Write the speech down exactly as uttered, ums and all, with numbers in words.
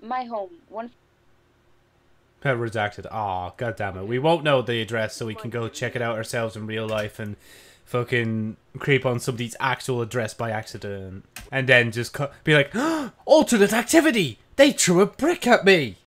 my home. One. Redacted. Aw, god damn it. We won't know the address, so we can go check it out ourselves in real life and fucking creep on somebody's actual address by accident. And then just be like, alternate activity! They threw a brick at me!